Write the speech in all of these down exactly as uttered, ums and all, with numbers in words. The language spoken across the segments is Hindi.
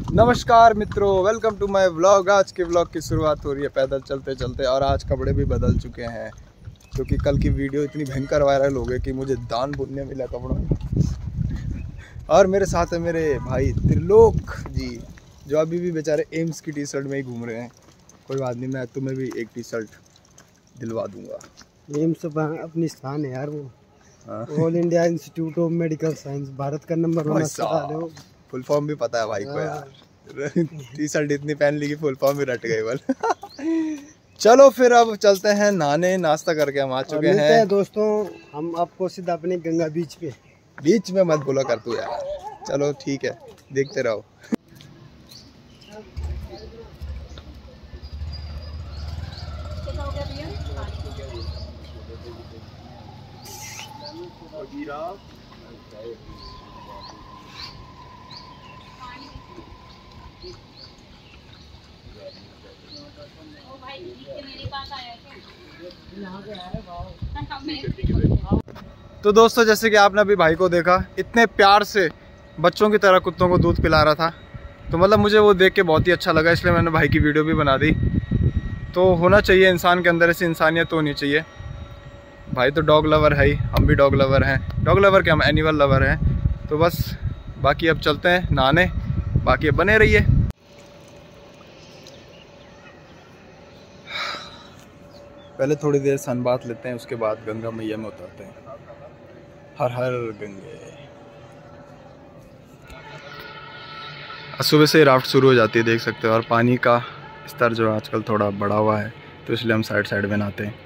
नमस्कार मित्रों, वेलकम टू माय व्लॉग। आज के व्लॉग की शुरुआत हो रही है पैदल चलते चलते और आज कपड़े भी बदल चुके हैं क्योंकि कल की वीडियो इतनी भयंकर वायरल हो गई कि मुझे दान पुण्य मिला कपड़ों में। और मेरे साथ है मेरे भाई त्रिलोक जी, जो अभी भी बेचारे एम्स की टी शर्ट में ही घूम रहे हैं। कोई बात नहीं, मैं तुम्हें भी एक टी शर्ट दिलवा दूंगा। एम्स अपनी स्थान है यार, वो all India institute of medical science, भारत का नंबर वन। फुल फॉर्म भी पता है भाई को यार। टी शर्ट इतनी पहन ली कि फुल फॉर्म भी रट गई बल। चलो फिर अब चलते हैं नहाने, नाश्ता करके हम आ चुके हैं।, हैं दोस्तों। हम आपको सीधा अपने गंगा बीच पे बीच में मत बोला कर तू यार। चलो ठीक है, देखते रहो। तो दोस्तों, जैसे कि आपने अभी भाई को देखा, इतने प्यार से बच्चों की तरह कुत्तों को दूध पिला रहा था, तो मतलब मुझे वो देख के बहुत ही अच्छा लगा, इसलिए मैंने भाई की वीडियो भी बना दी। तो होना चाहिए इंसान के अंदर ऐसी इंसानियत तो होनी चाहिए। भाई तो डॉग लवर है ही, हम भी डॉग लवर हैं। डॉग लवर के हम एनिमल लवर हैं। तो बस बाकी अब चलते हैं नहाने, बाकी अब बने रहिए। पहले थोड़ी देर सनबाथ लेते हैं, उसके बाद गंगा मैया में उतरते हैं। हर हर गंगे। सुबह से राफ्ट शुरू हो जाती है, देख सकते हो। और पानी का स्तर जो आजकल थोड़ा बढ़ा हुआ है, तो इसलिए हम साइड साइड में नहाते हैं।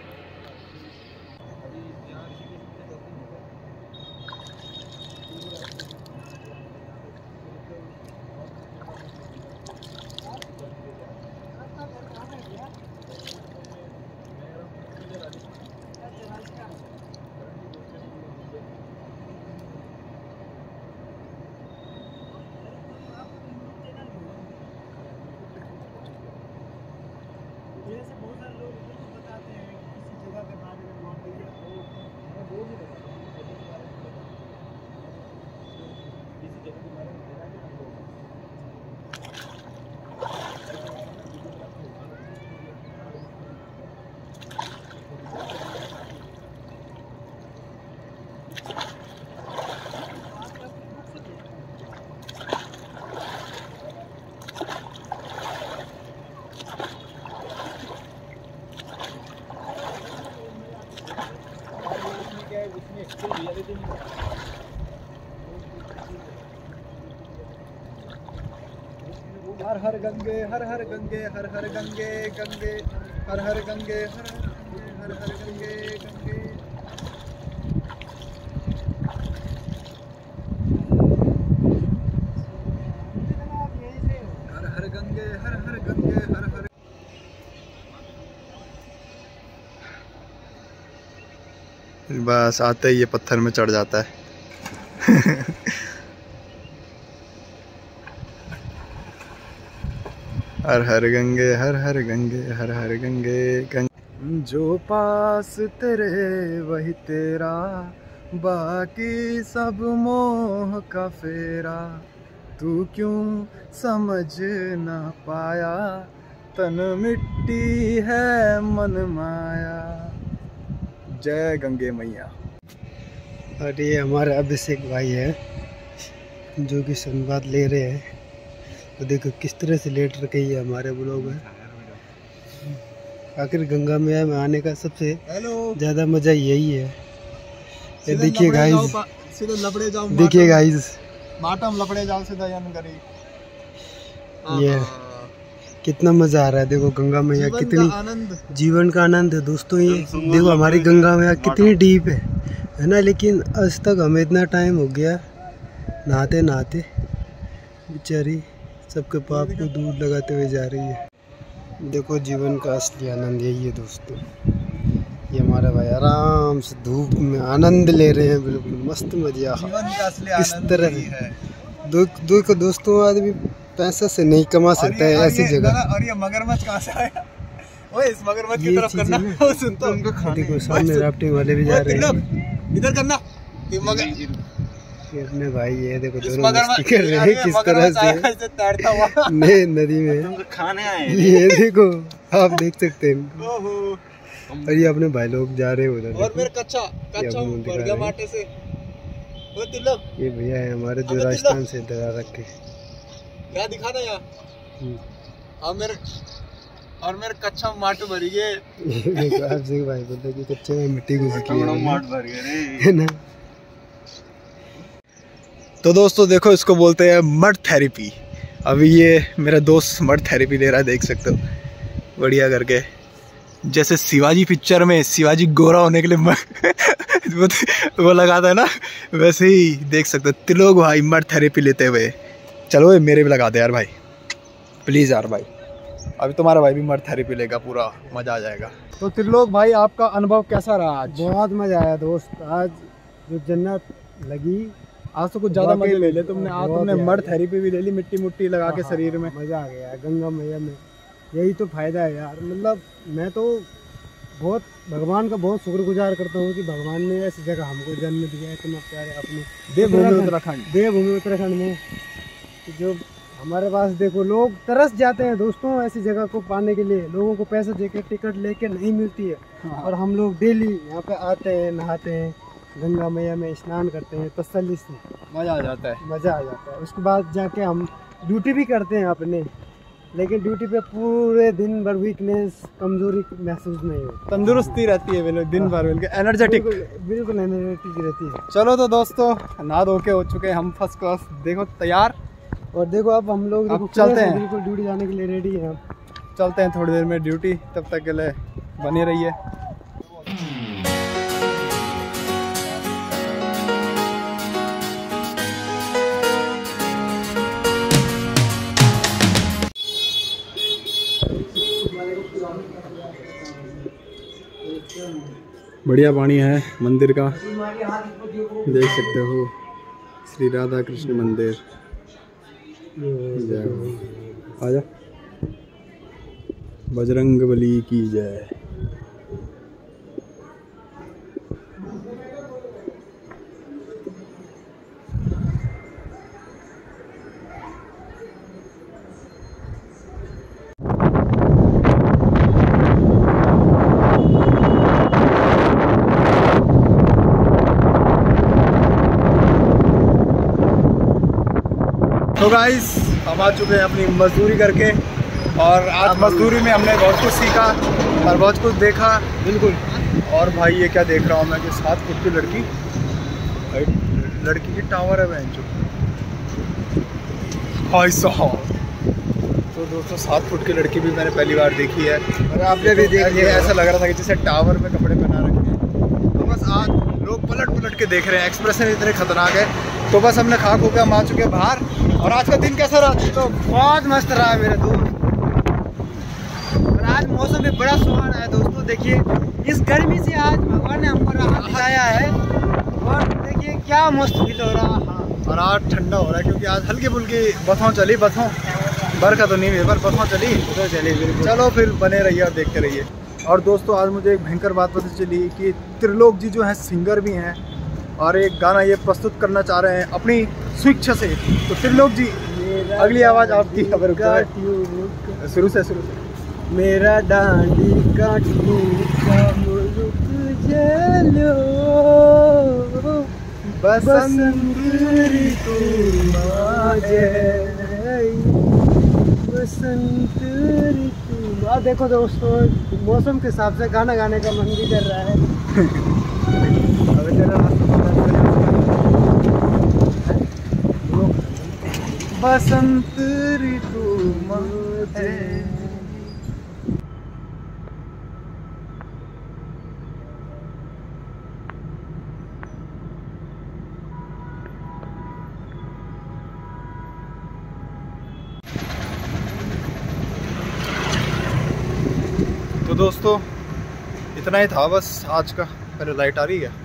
हर हर गंगे हर हर गंगे हर हर गंगे गंगे हर हर गंगे हर हर हर गंगे गंगे। हर हर गंगे हर हर गंगे हर हर। बस आते ही ये पत्थर में चढ़ जाता है। हर हर गंगे हर हर गंगे हर हर गंगे गंगे। जो पास तेरे वही तेरा, बाकी सब मोह का फेरा। तू क्यों समझ ना पाया, तन मिट्टी है मन माया। जय गंगे मैया। और ये हमारे अभिषेक भाई है जो कि संवाद ले रहे हैं। तो देखो किस तरह से लेट रखे है हमारे ब्लॉग में। आखिर गंगा मैया में आने का सबसे ज़्यादा मज़ा यही है। ये देखिए गाइस, देखिए गाइस, माटम लपड़े जाओ सीधा यान करी। ये कितना मज़ा आ रहा है। देखो गंगा मैया कितनी आनंद, जीवन का आनंद है दोस्तों। ये देखो हमारी गंगा मैया कितनी डीप है है ना। लेकिन आज तक हमें इतना टाइम हो गया नहाते नहाते, बेचारी सबके पाप को दूर लगाते हुए जा रही है। देखो जीवन का असली आनंद यही है दोस्तों। ये हमारा भाई आराम से धूप में आनंद ले रहे हैं, बिल्कुल मस्त मजा। इस तरह देखो दोस्तों, आदमी पैसा से नहीं कमा सकता है ऐसी जगह। और ये मगरमच्छ कहाँ से आया? ओए इस मगरमच्छ की तरफ करना। सुन तो उनको खाने। देखो सामने राफ्टिंग वाले भी जा रहे हैं। इधर करना। ये मगर ये अपने भाई ये देखो दोनों मस्ती कर रहे हैं किस तरह से तैरता हुआ नहीं नदी में खाने आए। ये देखो आप देख सकते हैं और ये अपने भाई लोग जा रहे हैं उधर। और मेरे कच्चा कच्चा भर गया माटे से। वो तिलक ये भैया है हमारे जो राजस्थान से दरा रख के क्या दिखाना यार। और मेरे और मेरे कच्चा माट भरी गए। आप से भाई बोलते कि कच्चे में मिट्टी घुस गई है माट भर गए है ना। तो दोस्तों देखो इसको बोलते हैं मड थेरेपी। अभी ये मेरा दोस्त मड थेरेपी ले रहा है, देख सकते हो बढ़िया करके। जैसे शिवाजी पिक्चर में शिवाजी गोरा होने के लिए वो, वो लगाता है ना, वैसे ही देख सकते हो त्रिलोक भाई मड थेरेपी लेते हुए। चलो ये मेरे भी लगा दे यार भाई प्लीज़ यार भाई। अभी तुम्हारा भाई भी मड थेरेपी लेगा, पूरा मज़ा आ जाएगा। तो त्रिलोक भाई आपका अनुभव कैसा रहा आज? बहुत मज़ा आया दोस्त, आज जो जन्नत लगी। आज तो कुछ ज़्यादा मजे ले ले तुमने। आज तुमने मड थेरेपी भी ले ली, मिट्टी मुट्टी लगा के शरीर में। मज़ा आ गया गंगा मैया में, यही तो फ़ायदा है यार। मतलब मैं तो बहुत भगवान का बहुत शुक्रगुजार करता हूँ कि भगवान ने ऐसी जगह हमको जन्म दिया है इतना प्यारे अपने देवभूमि उत्तराखंड देवभूमि उत्तराखंड में। जो हमारे पास देखो लोग तरस जाते हैं दोस्तों ऐसी जगह को पाने के लिए। लोगों को पैसे देके टिकट लेके नहीं मिलती है। हाँ। और हम लोग डेली यहाँ पे आते हैं, नहाते हैं, गंगा मैया में स्नान करते हैं, तसल्ली से मज़ा आ जाता है। मज़ा आ जाता है। उसके बाद जाके हम ड्यूटी भी करते हैं अपने, लेकिन ड्यूटी पे पूरे दिन भर वीकनेस कमजोरी महसूस नहीं होती, तंदुरुस्ती रहती है बिल्कुल दिन भर, बिल्कुल एनर्जेटिक, बिल्कुल एनर्जेटिक रहती है। चलो तो दोस्तों नहा धो के हो चुके हैं हम फर्स्ट क्लास, देखो तैयार। और देखो अब हम लोग अब चलते हैं, बिल्कुल ड्यूटी जाने के लिए रेडी हैं। चलते हैं थोड़ी देर में ड्यूटी, तब तक के लिए बने रहिए। बढ़िया पानी है मंदिर का, देख सकते हो श्री राधा कृष्ण मंदिर। जय हो, आजा बजरंग बली की जय। तो गाइस हम आ चुके हैं अपनी मजदूरी करके, और आज मजदूरी में हमने बहुत कुछ सीखा और बहुत कुछ देखा। बिल्कुल। और भाई ये क्या देख रहा हूँ मैं कि सात फुट की लड़की लड़की की टावर है बहन जो भाई साहब। तो दोस्तों सात फुट की लड़की भी मैंने पहली बार देखी है, और आपने भी देखी है। ऐसा लग रहा था कि जैसे टावर में कपड़े पहना रखे हैं। तो बस आज लोग पलट पलट के देख रहे हैं, एक्सप्रेशन इतने खतरनाक है। तो बस हमने खा खो के हम आ चुके हैं बाहर। और आज का दिन कैसा रहा? तो बहुत मस्त रहा मेरे दोस्त। और आज मौसम भी बड़ा सुहाना है दोस्तों। देखिए इस गर्मी से आज भगवान ने हमको राहत दिलाया है, और देखिए क्या मस्त फील हो रहा है। और आज ठंडा हो रहा है क्योंकि आज हल्की फुल्की बथों चली, बथों बरखा तो नहीं हुई पर बथों चली तो चली। चलो फिर बने रहिए और देखते रहिए। और दोस्तों आज मुझे एक भयंकर बात पता चली कि त्रिलोक जी जो हैं सिंगर भी हैं, और एक गाना ये प्रस्तुत करना चाह रहे हैं अपनी स्वेच्छा से। तो त्रिलोक जी अगली आवाज़ आपकी खबर शुरू से शुरू से। मेरा डांडी काटू बसंत ऋतु बसंत ऋतु। अब देखो दोस्तों मौसम के हिसाब से गाना गाने का मन भी कर रहा है। बसंत ऋतु मध्य। तो दोस्तों इतना ही था बस आज का। पहले लाइट आ रही है।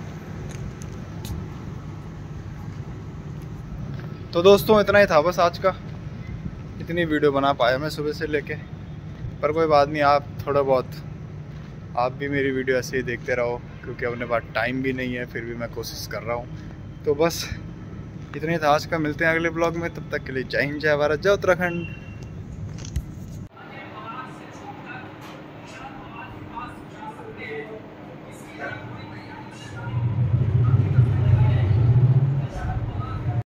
तो दोस्तों इतना ही था बस आज का। इतनी वीडियो बना पाया मैं सुबह से लेके, पर कोई बात नहीं, आप थोड़ा बहुत आप भी मेरी वीडियो ऐसे ही देखते रहो, क्योंकि अपने पास टाइम भी नहीं है, फिर भी मैं कोशिश कर रहा हूँ। तो बस इतनी था आज का, मिलते हैं अगले ब्लॉग में, तब तक के लिए जय हिंद, जय भारत, जय उत्तराखंड। Yeah.